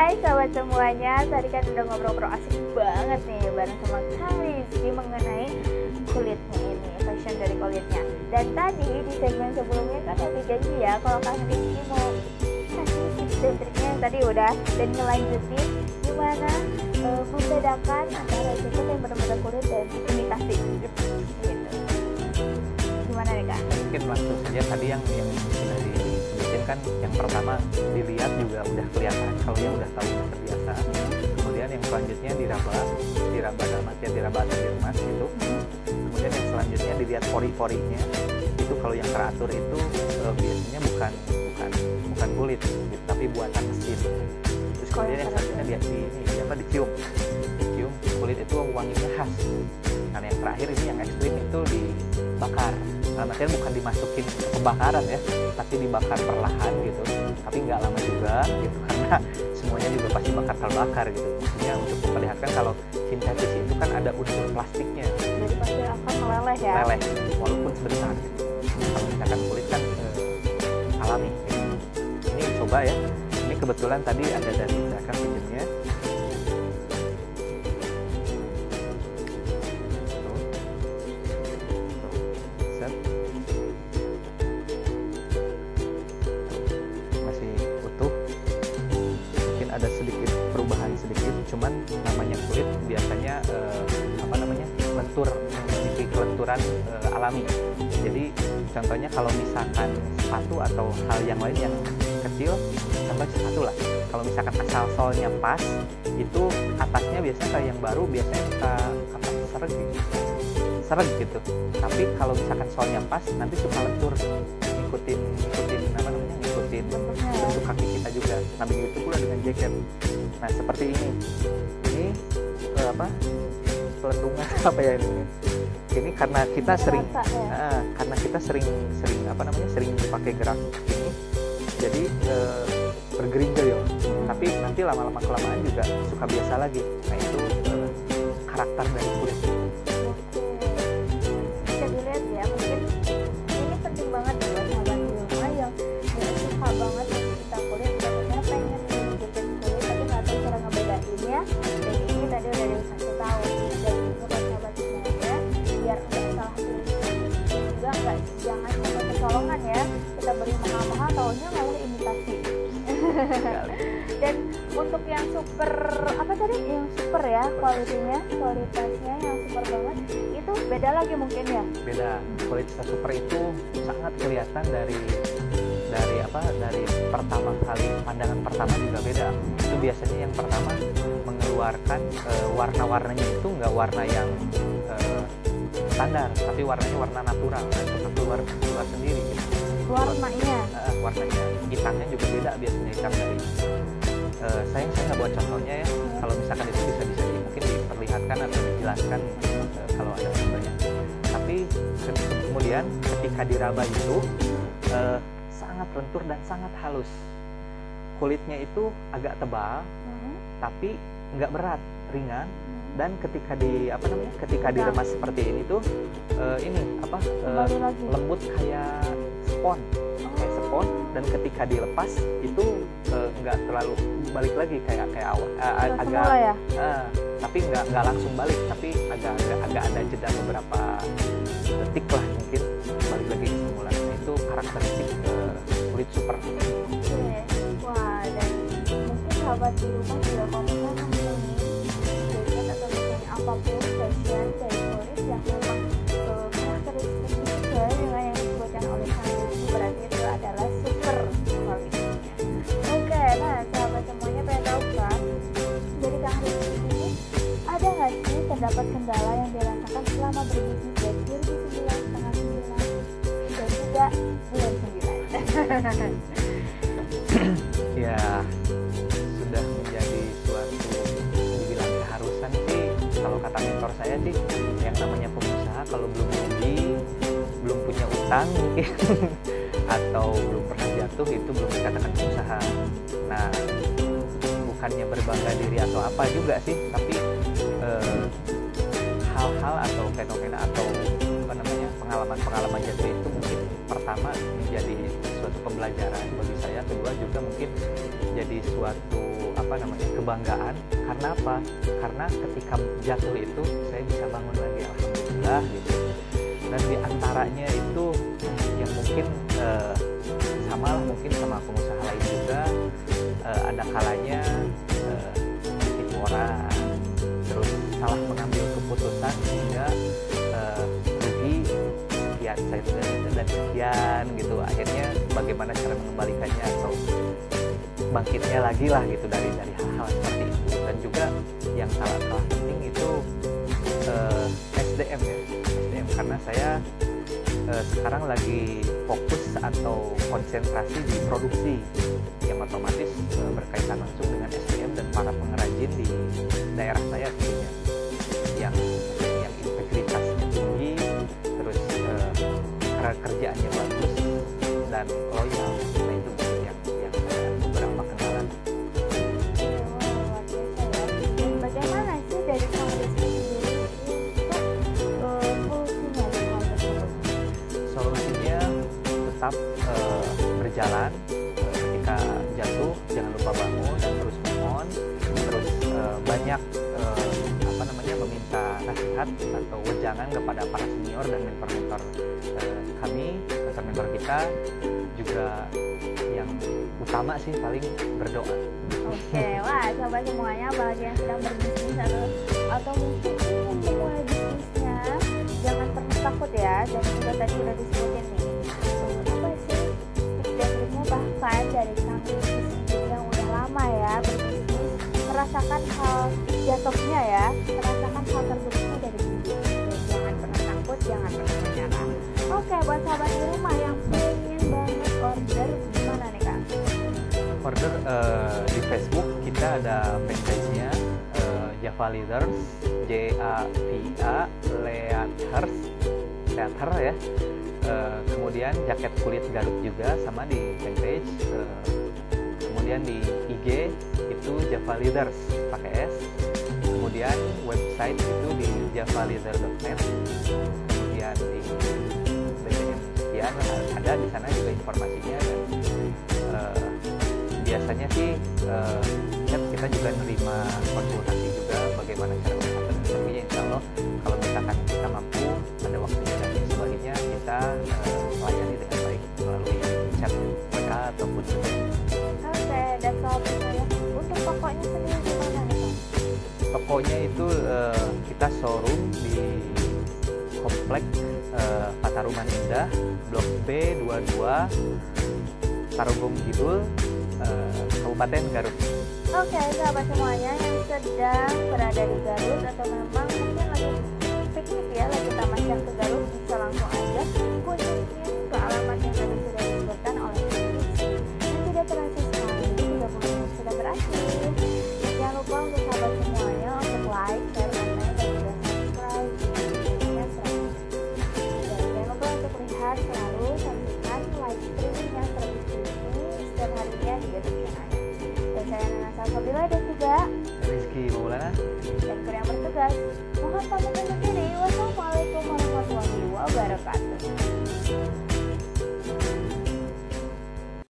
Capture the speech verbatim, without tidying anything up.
Hai sahabat semuanya, tadi kan udah ngobrol-ngobrol asik banget nih bareng sama Kang Rizky mengenai kulitnya ini, fashion dari kulitnya. Dan tadi di segmen sebelumnya kan ada janji ya kalau Kang Rizky mau kasih tips dan triknya yang tadi udah, dan ngelanjutin gimana uh, membedakan antara jaket yang benar-benar kulit dan imitasi gitu. Gimana nih Kak? Mungkin langsung saja tadi yang yang sudah disebutin kan, yang pertama dilihat juga udah kelihatan kalau yang udah tahu udah terbiasa. Kemudian yang selanjutnya diraba, diraba dalam artian diraba atau diremas gitu. Kemudian yang selanjutnya dilihat pori-porinya, itu kalau yang teratur itu eh, biasanya bukan bukan bukan kulit gitu, tapi buatan mesin. Terus kemudian yang selanjutnya dia di, di, di apa dicium, dicium kulit itu wanginya khas. Nah yang terakhir ini yang ekstrim itu dibakar. Dalam artian bukan dimasukin ke pembakaran ya, tapi dibakar perlahan gitu, tapi nggak lama juga gitu, karena semuanya juga pasti bakar terbakar gitu. Maksudnya untuk memperlihatkan kalau sintetis itu kan ada unsur plastiknya, jadi pasti akan meleleh ya, meleleh walaupun sebentar gitu. Kalau misalkan kulit kan eh, alami gitu. Ini coba ya, ini kebetulan tadi ada dari misalkan pinjemnya. Ada sedikit perubahan sedikit, cuman namanya kulit biasanya eh, apa namanya lentur, memiliki kelenturan eh, alami. Jadi contohnya kalau misalkan sepatu atau hal yang lain yang kecil, contoh sepatu lah, kalau misalkan asal solnya pas, itu atasnya biasanya kayak yang baru biasanya suka apa seret gitu, seret gitu. Tapi kalau misalkan solnya pas, nanti suka lentur, ngikutin ngikutin apa namanya ngikutin bentuk kaki kita juga. Nah begitu pula dengan jaket. Nah seperti ini, ini eh, apa pelendungan apa ya ini? Ini karena kita Merasa, sering, ya? nah, karena kita sering sering apa namanya sering dipakai gerak ini, jadi eh, bergerinjal ya. Tapi nanti lama-lama kelamaan juga suka biasa lagi. Nah itu eh, karakter dari kulit. Bisa dilihat ya, mungkin ini penting banget ya buat sahabat di rumah yang nggak suka banget kita kulit, katanya pengen beli jaket kulit tapi nggak tahu cara ngebedainnya. Dan ini tadi udah dikasih tahu dari buat sahabat semuanya biar nggak salah pilih, dan juga nggak jangan sampai kecolongan ya, kita beli mahal-mahal taunya malah imitasi. Dan untuk yang super apa tadi yang super ya kualitinya, kualitasnya yang super banget itu beda lagi mungkin ya. Beda, kualitas super itu sangat kelihatan dari dari apa dari pertama kali pandangan pertama juga beda. Itu biasanya yang pertama mengeluarkan e, warna-warnanya itu nggak warna yang e, standar, tapi warnanya warna natural, itu keluar keluar sendiri gitu. Warnanya e, warnanya hitamnya juga beda, biasanya hitam dari e, saya saya nggak buat contohnya ya, kalau misalkan itu bisa bisa di, mungkin diperlihatkan atau dijelaskan e, kalau ada contohnya. Tapi kemudian ketika diraba itu e, sangat lentur dan sangat halus. Kulitnya itu agak tebal, hmm. tapi nggak berat, ringan. Dan ketika di apa namanya, ketika diremas seperti ini tuh uh, ini apa uh, lembut kayak spon, oh. kayak spon. Dan ketika dilepas itu uh, nggak terlalu balik lagi kayak kayak awal, uh, agak, ya? uh, tapi nggak nggak langsung balik, tapi agak agak, agak ada jeda beberapa detik lah mungkin balik lagi ke semula. Nah itu karakteristik uh, kulit super. Oke. Wah, dan mungkin sahabat di rumah juga kalau misalkan jaket atau misalnya apapun fashion dari kulit yang memang uh, karakteristik sesuai dengan yang disebutkan oleh Kang Rizky, berarti itu adalah super kualitasnya. Oke, nah sahabat semuanya pengen tahu kan, dari Kang Rizky ini ada nggak sih terdapat kendala yang dirasakan selama berbisnis dari dua ribu sembilan, setengah sembilan dan juga bulan sembilan? Ya sudah menjadi suatu dibilang keharusan sih, kalau kata mentor saya sih, yang namanya pengusaha kalau belum rugi, belum punya utang mungkin atau belum pernah jatuh, itu belum dikatakan pengusaha. Nah bukannya berbangga diri atau apa juga sih, tapi eh, hal-hal atau fenomena atau apa namanya pengalaman-pengalaman jatuh itu mungkin pertama menjadi suatu pembelajaran bagi saya, kedua juga mungkin jadi suatu apa namanya kebanggaan. Karena apa? Karena ketika jatuh itu saya bisa bangun lagi, alhamdulillah gitu. Dan diantaranya itu yang mungkin eh, sama lah mungkin sama pengusaha lain juga, eh, ada kalanya eh, tipu orang, terus salah mengambil keputusan sehingga eh, rugi sekian dan sekian gitu. Akhirnya bagaimana cara mengembalikannya atau bangkitnya lagi lah gitu dari dari hal-hal seperti itu. Dan juga yang salah salah penting itu eh, S D M ya, S D M karena saya eh, sekarang lagi fokus atau konsentrasi di produksi yang otomatis eh, berkaitan langsung dengan S D M dan para pengrajin di daerah saya tentunya yang yang integritasnya tinggi, terus eh, kerjaannya bagus dan loyal. Nah itu mungkin yang yang saya beberapa kendala. Dan bagaimana sih dari Kang Rizky sendiri untuk uh, solusinya dari hal tersebut? Solusinya tetap uh, berjalan, uh, ketika jatuh jangan lupa bangun dan terus mohon, terus uh, banyak uh, apa namanya meminta nasihat atau wejangan kepada para senior dan mentor-mentor uh, kami, mentor-mentor kita. Juga yang utama sih paling berdoa. Oke, wah sobat semuanya, bagi yang sedang berbisnis atau atau mungkin ingin memulai bisnisnya, jangan pernah takut ya. Dan juga tadi udah disebutin nih, uh, apa sih tips dan triknya, bahkan dari Kang Rizky sendiri yang udah lama ya berbisnis, merasakan hal jatuhnya ya, merasakan hal terburuknya dari bisnis. Dan jangan pernah takut, jangan pernah menyerah. Oke, buat sahabat di rumah yang pengen banget order, gimana nih Kak? Order uh, di Facebook kita ada fanpage-nya uh, Java Leathers, J A V A Leathers, Leather ya. Uh, kemudian jaket kulit Garut juga sama di fanpage. Uh, kemudian di I G itu Java Leathers pakai S. Kemudian website itu di java leather dot net. Kemudian di B B M sekian ada di sana juga informasinya. Dan uh, biasanya sih uh, kita juga nerima konsultasi juga bagaimana cara melakukan interviewnya. Insya Allah kalau misalkan kita mampu ada waktunya dan sebagainya, kita uh, layani dengan baik melalui chat W A ataupun juga. Oke, dan kalau misalnya untuk tokonya sendiri gimana nih Kak? Tokonya itu uh, kita showroom di Komplek uh, Pataruman Indah, Blok B dua puluh dua, Tarogong Kidul, uh, Kabupaten Garut. Oke, sahabat semuanya yang sedang berada di Garut atau memang mungkin lagi piknik ya, lagi tamasya ke Garut, bisa langsung aja kunjungin ke alamat yang tadi sudah disebutkan oleh Kang Rizky. Dan tidak terasa sekali tiga puluh menit sudah berakhir. Dan jangan lupa untuk sahabat semuanya untuk like, share, komen, dan juga subscribe di videonya selanjutnya. Dan jangan lupa untuk lihat selalu saksikan live streaming yang terus ini setiap harinya di YouTube channel. Dan saya Nana Salsabila dan juga Rizky Maulana dan kru yang bertugas mohon pamit undur diri. Wassalamualaikum warahmatullahi wabarakatuh.